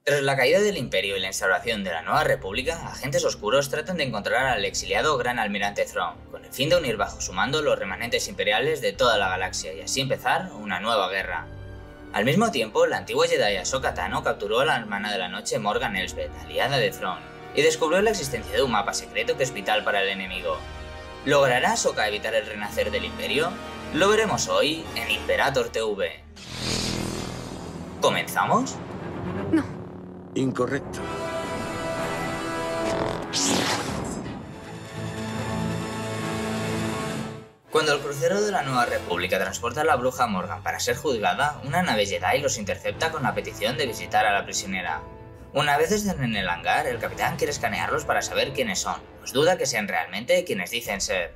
Tras la caída del Imperio y la instauración de la Nueva República, agentes oscuros tratan de encontrar al exiliado Gran Almirante Thrawn, con el fin de unir bajo su mando los remanentes imperiales de toda la galaxia y así empezar una nueva guerra. Al mismo tiempo, la antigua Jedi Ahsoka Tano capturó a la hermana de la noche Morgan Elsbeth, aliada de Thrawn, y descubrió la existencia de un mapa secreto que es vital para el enemigo. ¿Logrará Ahsoka evitar el renacer del Imperio? Lo veremos hoy en Imperator TV. ¿Comenzamos? No. Incorrecto. Cuando el crucero de la Nueva República transporta a la bruja Morgan para ser juzgada, una nave Jedi los intercepta con la petición de visitar a la prisionera. Una vez estén en el hangar, el capitán quiere escanearlos para saber quiénes son, pues duda que sean realmente quienes dicen ser.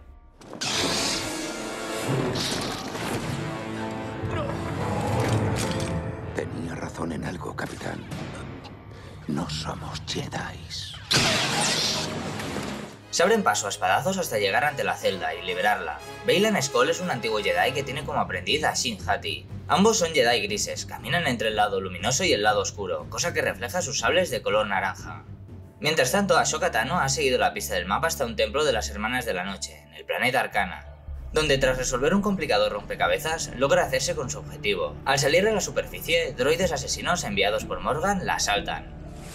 Tenía razón en algo, capitán. No somos Jedis. Se abren paso a espadazos hasta llegar ante la celda y liberarla. Baylan Skoll es un antiguo Jedi que tiene como aprendiz a Shin Hati. Ambos son Jedi grises, caminan entre el lado luminoso y el lado oscuro, cosa que refleja sus sables de color naranja. Mientras tanto, Ahsoka Tano ha seguido la pista del mapa hasta un templo de las Hermanas de la Noche, en el planeta Arcana, donde tras resolver un complicado rompecabezas, logra hacerse con su objetivo. Al salir a la superficie, droides asesinos enviados por Morgan la asaltan.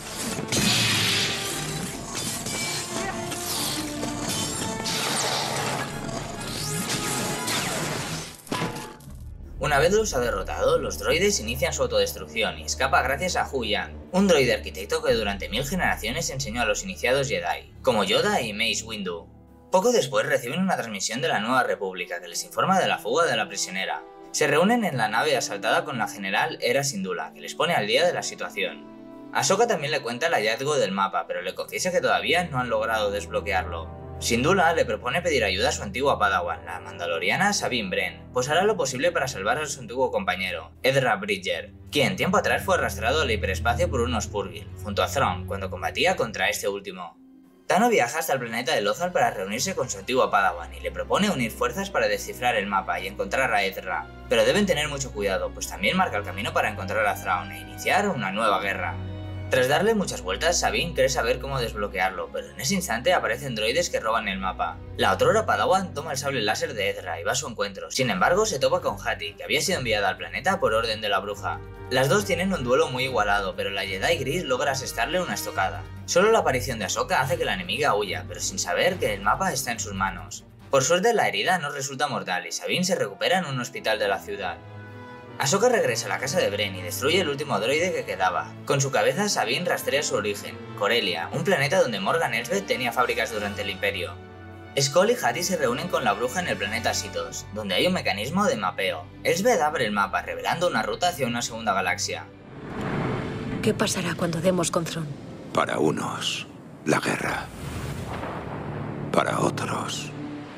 Una vez los ha derrotado, los droides inician su autodestrucción y escapa gracias a Huyang, un droide arquitecto que durante 1000 generaciones enseñó a los iniciados Jedi, como Yoda y Mace Windu. Poco después reciben una transmisión de la Nueva República que les informa de la fuga de la prisionera. Se reúnen en la nave asaltada con la general Hera Syndulla, que les pone al día de la situación. Ahsoka también le cuenta el hallazgo del mapa, pero le confiesa que todavía no han logrado desbloquearlo. Syndulla le propone pedir ayuda a su antigua padawan, la mandaloriana Sabine Wren, pues hará lo posible para salvar a su antiguo compañero, Ezra Bridger, quien tiempo atrás fue arrastrado al hiperespacio por unos Purrgil, junto a Thrawn, cuando combatía contra este último. Tano viaja hasta el planeta de Lothal para reunirse con su antigua padawan y le propone unir fuerzas para descifrar el mapa y encontrar a Ezra, pero deben tener mucho cuidado, pues también marca el camino para encontrar a Thrawn e iniciar una nueva guerra. Tras darle muchas vueltas, Sabine cree saber cómo desbloquearlo, pero en ese instante aparecen droides que roban el mapa. La otrora padawan toma el sable láser de Ezra y va a su encuentro, sin embargo se topa con Hati, que había sido enviada al planeta por orden de la bruja. Las dos tienen un duelo muy igualado, pero la Jedi gris logra asestarle una estocada. Solo la aparición de Ahsoka hace que la enemiga huya, pero sin saber que el mapa está en sus manos. Por suerte la herida no resulta mortal y Sabine se recupera en un hospital de la ciudad. Ahsoka regresa a la casa de Bren y destruye el último droide que quedaba. Con su cabeza, Sabine rastrea su origen, Corellia, un planeta donde Morgan Elsbeth tenía fábricas durante el Imperio. Skoll y Hati se reúnen con la bruja en el planeta Sitos, donde hay un mecanismo de mapeo. Elsbeth abre el mapa, revelando una ruta hacia una segunda galaxia. ¿Qué pasará cuando demos con Thrawn? Para unos, la guerra. Para otros,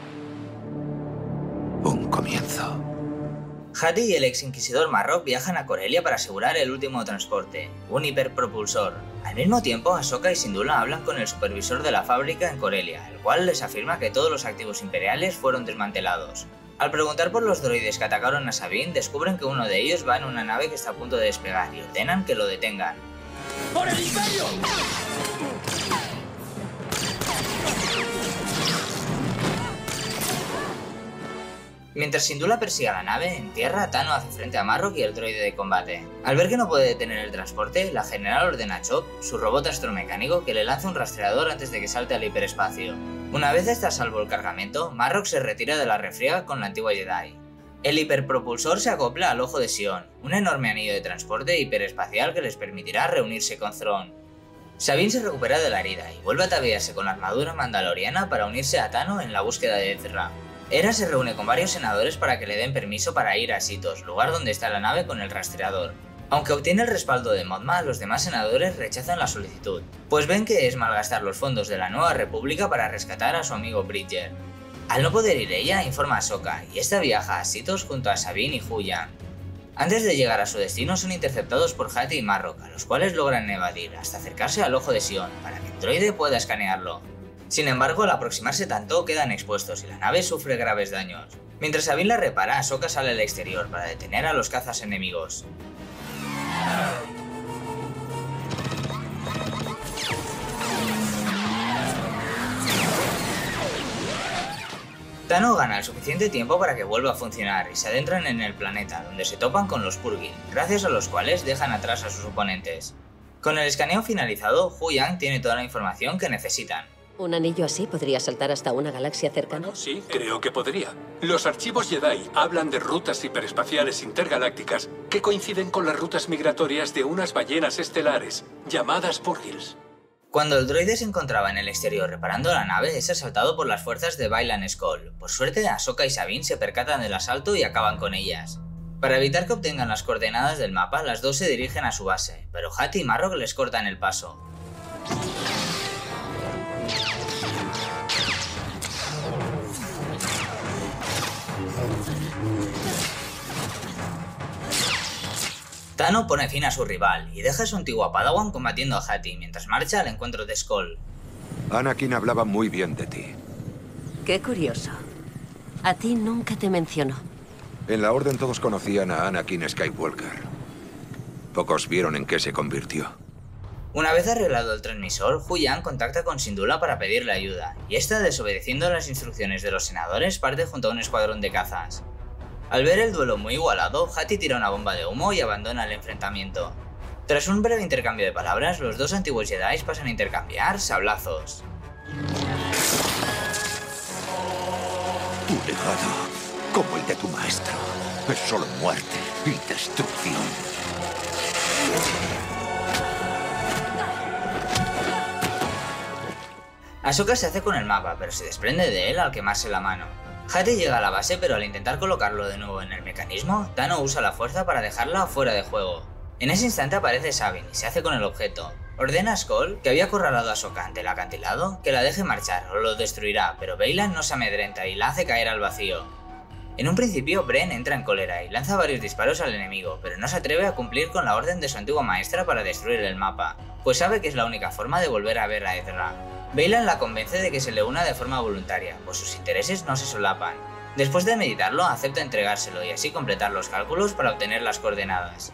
un comienzo. Hati y el ex inquisidor Marrok viajan a Corellia para asegurar el último transporte, un hiperpropulsor. Al mismo tiempo, Ahsoka y Syndulla hablan con el supervisor de la fábrica en Corellia, el cual les afirma que todos los activos imperiales fueron desmantelados. Al preguntar por los droides que atacaron a Sabine, descubren que uno de ellos va en una nave que está a punto de despegar y ordenan que lo detengan. ¡Por el Imperio! Mientras Syndulla persigue a la nave, en tierra Tano hace frente a Marrok y el droide de combate. Al ver que no puede detener el transporte, la general ordena a Chop, su robot astromecánico, que le lance un rastreador antes de que salte al hiperespacio. Una vez está a salvo el cargamento, Marrok se retira de la refriega con la antigua Jedi. El hiperpropulsor se acopla al Ojo de Sion, un enorme anillo de transporte hiperespacial que les permitirá reunirse con Thrawn. Sabine se recupera de la herida y vuelve a ataviarse con la armadura mandaloriana para unirse a Tano en la búsqueda de Ezra. Hera se reúne con varios senadores para que le den permiso para ir a Sitos, lugar donde está la nave con el rastreador. Aunque obtiene el respaldo de Moth Ma, los demás senadores rechazan la solicitud, pues ven que es malgastar los fondos de la Nueva República para rescatar a su amigo Bridger. Al no poder ir ella, informa a Ahsoka, y esta viaja a Sitos junto a Sabine y Huyang. Antes de llegar a su destino son interceptados por Hati y Marrok, a los cuales logran evadir hasta acercarse al Ojo de Sion, para que el droide pueda escanearlo. Sin embargo, al aproximarse tanto, quedan expuestos y la nave sufre graves daños. Mientras Sabine la repara, Ahsoka sale al exterior para detener a los cazas enemigos. Tano gana el suficiente tiempo para que vuelva a funcionar y se adentran en el planeta, donde se topan con los Purrgil, gracias a los cuales dejan atrás a sus oponentes. Con el escaneo finalizado, Huyang tiene toda la información que necesitan. ¿Un anillo así podría saltar hasta una galaxia cercana? Bueno, sí, creo que podría. Los archivos Jedi hablan de rutas hiperespaciales intergalácticas que coinciden con las rutas migratorias de unas ballenas estelares, llamadas Purrgils. Cuando el droide se encontraba en el exterior reparando la nave, es asaltado por las fuerzas de Baylan Skoll. Por suerte, Ahsoka y Sabine se percatan del asalto y acaban con ellas. Para evitar que obtengan las coordenadas del mapa, las dos se dirigen a su base, pero Hati y Marrok les cortan el paso. Tano pone fin a su rival y deja a su antigua Padawan combatiendo a Hati mientras marcha al encuentro de Skoll. Anakin hablaba muy bien de ti. Qué curioso. A ti nunca te mencionó. En la Orden todos conocían a Anakin Skywalker. Pocos vieron en qué se convirtió. Una vez arreglado el transmisor, Huyang contacta con Syndulla para pedirle ayuda, y esta, desobedeciendo las instrucciones de los senadores, parte junto a un escuadrón de cazas. Al ver el duelo muy igualado, Hati tira una bomba de humo y abandona el enfrentamiento. Tras un breve intercambio de palabras, los dos antiguos Jedi pasan a intercambiar sablazos. Tu legado, como el de tu maestro, es solo muerte y destrucción. Ahsoka se hace con el mapa, pero se desprende de él al quemarse la mano. Hati llega a la base, pero al intentar colocarlo de nuevo en el mecanismo, Tano usa la fuerza para dejarla fuera de juego. En ese instante aparece Sabine y se hace con el objeto. Ordena a Skoll, que había acorralado a Ahsoka ante el acantilado, que la deje marchar o lo destruirá, pero Baylan no se amedrenta y la hace caer al vacío. En un principio, Bren entra en cólera y lanza varios disparos al enemigo, pero no se atreve a cumplir con la orden de su antigua maestra para destruir el mapa, pues sabe que es la única forma de volver a ver a Ezra. Baylan la convence de que se le una de forma voluntaria, pues sus intereses no se solapan. Después de meditarlo, acepta entregárselo y así completar los cálculos para obtener las coordenadas.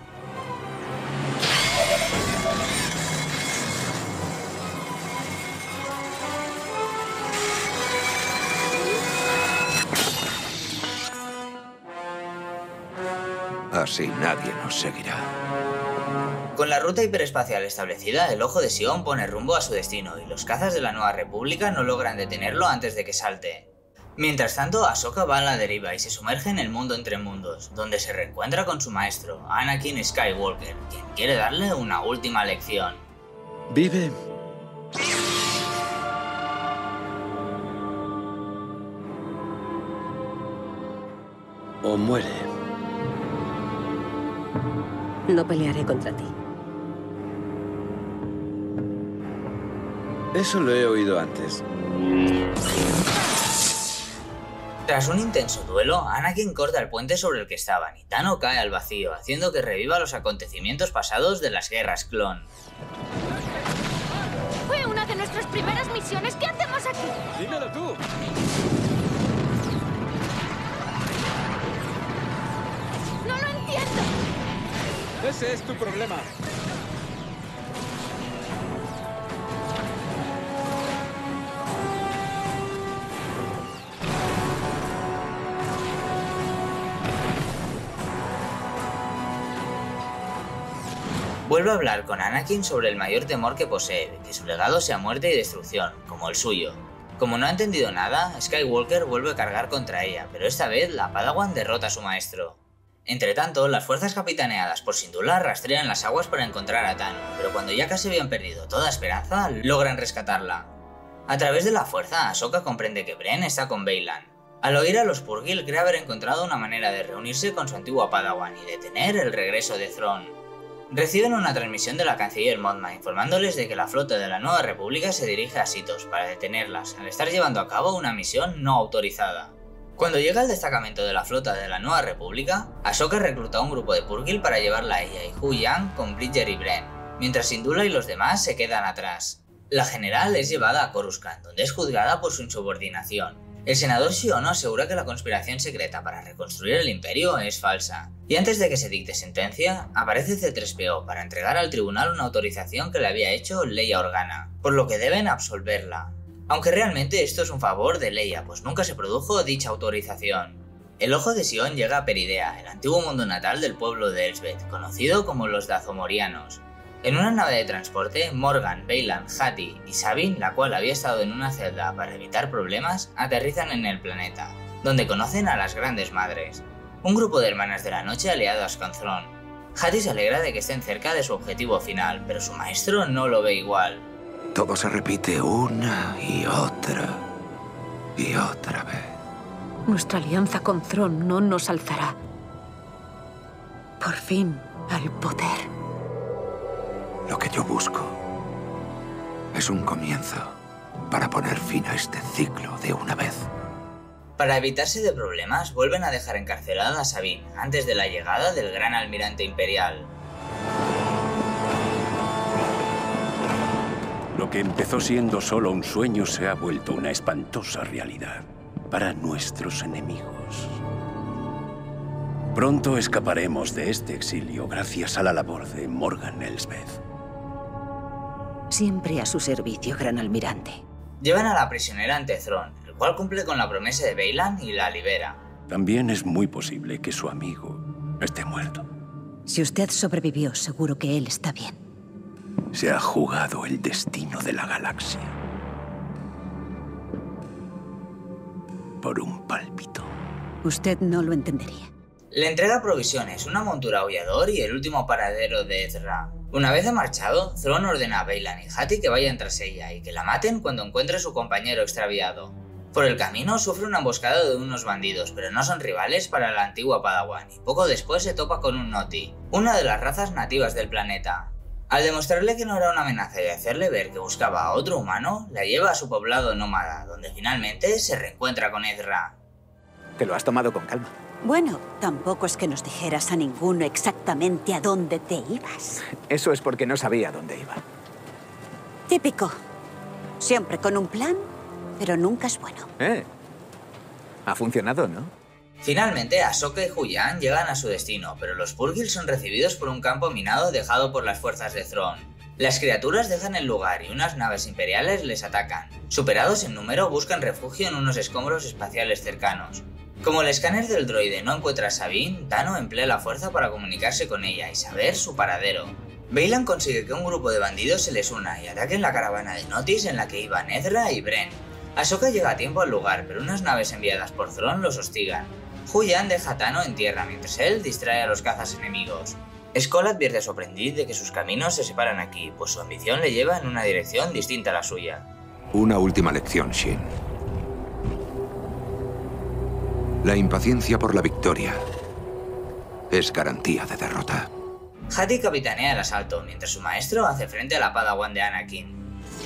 Así nadie nos seguirá. Con la ruta hiperespacial establecida, el Ojo de Sion pone rumbo a su destino y los cazas de la Nueva República no logran detenerlo antes de que salte. Mientras tanto, Ahsoka va a la deriva y se sumerge en el mundo entre mundos, donde se reencuentra con su maestro, Anakin Skywalker, quien quiere darle una última lección. Vive. O muere. No pelearé contra ti. Eso lo he oído antes. Tras un intenso duelo, Anakin corta el puente sobre el que estaban y Tano cae al vacío, haciendo que reviva los acontecimientos pasados de las guerras clon. Fue una de nuestras primeras misiones. ¿Qué hacemos aquí? Dímelo tú. No lo entiendo. Ese es tu problema. Vuelve a hablar con Anakin sobre el mayor temor que posee, de que su legado sea muerte y destrucción, como el suyo. Como no ha entendido nada, Skywalker vuelve a cargar contra ella, pero esta vez la Padawan derrota a su maestro. Entretanto, las fuerzas capitaneadas por Syndulla rastrean las aguas para encontrar a Tano, pero cuando ya casi habían perdido toda esperanza, logran rescatarla. A través de la fuerza, Ahsoka comprende que Bren está con Baylan. Al oír a los Purrgil, cree haber encontrado una manera de reunirse con su antigua Padawan y detener el regreso de Thrawn. Reciben una transmisión de la canciller Mothma informándoles de que la flota de la Nueva República se dirige a Sitos para detenerlas al estar llevando a cabo una misión no autorizada. Cuando llega el destacamento de la flota de la Nueva República, Ahsoka recluta a un grupo de Purrgil para llevarla a ella y Huyang con Bridger y Bren, mientras Syndulla y los demás se quedan atrás. La general es llevada a Coruscant, donde es juzgada por su insubordinación. El senador Xiono asegura que la conspiración secreta para reconstruir el imperio es falsa, y antes de que se dicte sentencia, aparece C-3PO para entregar al tribunal una autorización que le había hecho Leia Organa, por lo que deben absolverla. Aunque realmente esto es un favor de Leia, pues nunca se produjo dicha autorización. El Ojo de Sion llega a Peridea, el antiguo mundo natal del pueblo de Elsbeth, conocido como los Dazomorianos. En una nave de transporte, Morgan, Baylan, Hattie y Sabine, la cual había estado en una celda para evitar problemas, aterrizan en el planeta, donde conocen a las Grandes Madres, un grupo de hermanas de la noche aliadas con Thrawn. Hattie se alegra de que estén cerca de su objetivo final, pero su maestro no lo ve igual. Todo se repite una y otra vez. Nuestra alianza con Thrawn no nos alzará, por fin, al poder. Lo que yo busco es un comienzo para poner fin a este ciclo de una vez. Para evitarse de problemas, vuelven a dejar encarcelada a Sabine antes de la llegada del Gran Almirante Imperial. Lo que empezó siendo solo un sueño se ha vuelto una espantosa realidad para nuestros enemigos. Pronto escaparemos de este exilio gracias a la labor de Morgan Elsbeth. Siempre a su servicio, Gran Almirante. Llevan a la prisionera ante Thrawn, el cual cumple con la promesa de Baylan y la libera. También es muy posible que su amigo esté muerto. Si usted sobrevivió, seguro que él está bien. Se ha jugado el destino de la galaxia. Por un pálpito. Usted no lo entendería. Le entrega provisiones, una montura aullador y el último paradero de Ezra. Una vez ha marchado, Thrawn ordena a Baylan y Hattie que vayan tras ella y que la maten cuando encuentre a su compañero extraviado. Por el camino sufre una emboscada de unos bandidos, pero no son rivales para la antigua Padawan, y poco después se topa con un Noti, una de las razas nativas del planeta. Al demostrarle que no era una amenaza y hacerle ver que buscaba a otro humano, la lleva a su poblado nómada, donde finalmente se reencuentra con Ezra. Te lo has tomado con calma. Bueno, tampoco es que nos dijeras a ninguno exactamente a dónde te ibas. Eso es porque no sabía dónde iba. Típico. Siempre con un plan, pero nunca es bueno. Ha funcionado, ¿no? Finalmente, Ahsoka y Huyan llegan a su destino, pero los Purgil son recibidos por un campo minado dejado por las fuerzas de Thrawn. Las criaturas dejan el lugar y unas naves imperiales les atacan. Superados en número, buscan refugio en unos escombros espaciales cercanos. Como el escáner del droide no encuentra a Sabine, Tano emplea la fuerza para comunicarse con ella y saber su paradero. Baylan consigue que un grupo de bandidos se les una y ataquen la caravana de Notis en la que iban Ezra y Bren. Ahsoka llega a tiempo al lugar, pero unas naves enviadas por Thrawn los hostigan. Huyan deja a Tano en tierra mientras él distrae a los cazas enemigos. Skoll advierte a su aprendiz de que sus caminos se separan aquí, pues su ambición le lleva en una dirección distinta a la suya. Una última lección, Shin. La impaciencia por la victoria es garantía de derrota. Hattie capitanea el asalto, mientras su maestro hace frente a la Padawan de Anakin.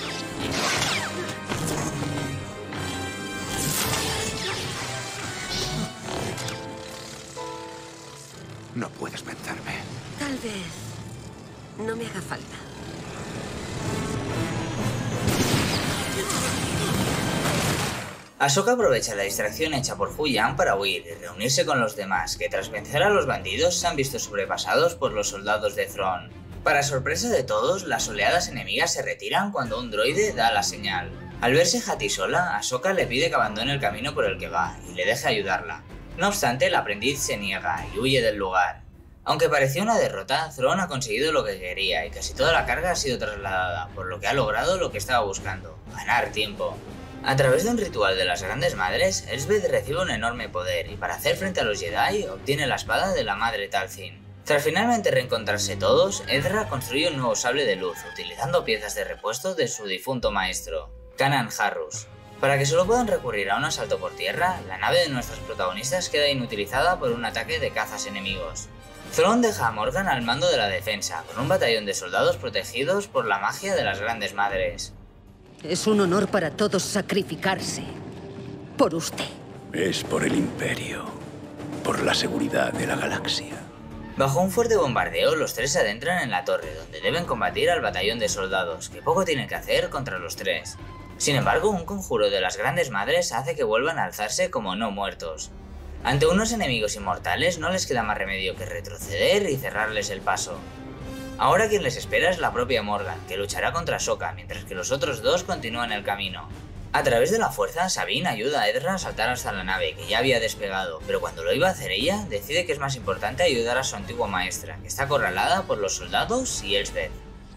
No puedes vencerme. Tal vez no me haga falta. Ahsoka aprovecha la distracción hecha por Huyan para huir y reunirse con los demás, que tras vencer a los bandidos se han visto sobrepasados por los soldados de Thrawn. Para sorpresa de todos, las oleadas enemigas se retiran cuando un droide da la señal. Al verse Hattie sola, Ahsoka le pide que abandone el camino por el que va y le deje ayudarla. No obstante, el aprendiz se niega y huye del lugar. Aunque parecía una derrota, Thrawn ha conseguido lo que quería y casi toda la carga ha sido trasladada, por lo que ha logrado lo que estaba buscando: ganar tiempo. A través de un ritual de las Grandes Madres, Elsbeth recibe un enorme poder y para hacer frente a los Jedi obtiene la espada de la Madre Talzin. Tras finalmente reencontrarse todos, Ezra construye un nuevo sable de luz utilizando piezas de repuesto de su difunto maestro, Kanan Jarrus. Para que solo puedan recurrir a un asalto por tierra, la nave de nuestros protagonistas queda inutilizada por un ataque de cazas enemigos. Thrawn deja a Morgan al mando de la defensa, con un batallón de soldados protegidos por la magia de las Grandes Madres. Es un honor para todos sacrificarse por usted. Es por el Imperio, por la seguridad de la galaxia. Bajo un fuerte bombardeo, los tres se adentran en la torre, donde deben combatir al batallón de soldados, que poco tienen que hacer contra los tres. Sin embargo, un conjuro de las Grandes Madres hace que vuelvan a alzarse como no muertos. Ante unos enemigos inmortales no les queda más remedio que retroceder y cerrarles el paso. Ahora quien les espera es la propia Morgan, que luchará contra Ahsoka, mientras que los otros dos continúan el camino. A través de la fuerza, Sabine ayuda a Ezra a saltar hasta la nave, que ya había despegado, pero cuando lo iba a hacer ella, decide que es más importante ayudar a su antigua maestra, que está acorralada por los soldados y Elsbeth.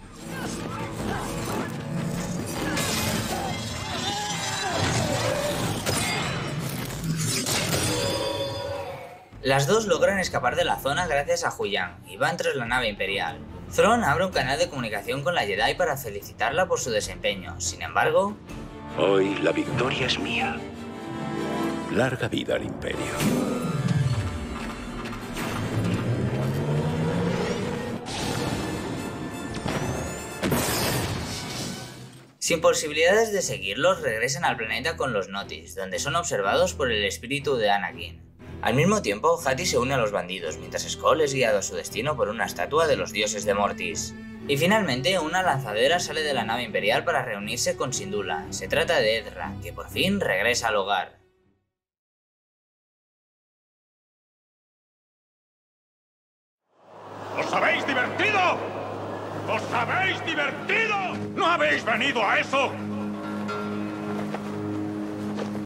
Las dos logran escapar de la zona gracias a Huyang y van tras la nave imperial. Thrawn abre un canal de comunicación con la Jedi para felicitarla por su desempeño, sin embargo... Hoy la victoria es mía. Larga vida al Imperio. Sin posibilidades de seguirlos, regresan al planeta con los Notis, donde son observados por el espíritu de Anakin. Al mismo tiempo, Hattie se une a los bandidos, mientras Skoll es guiado a su destino por una estatua de los dioses de Mortis. Y finalmente, una lanzadera sale de la nave imperial para reunirse con Syndulla. Se trata de Ezra, que por fin regresa al hogar. ¿Os habéis divertido? ¿Os habéis divertido? ¿No habéis venido a eso?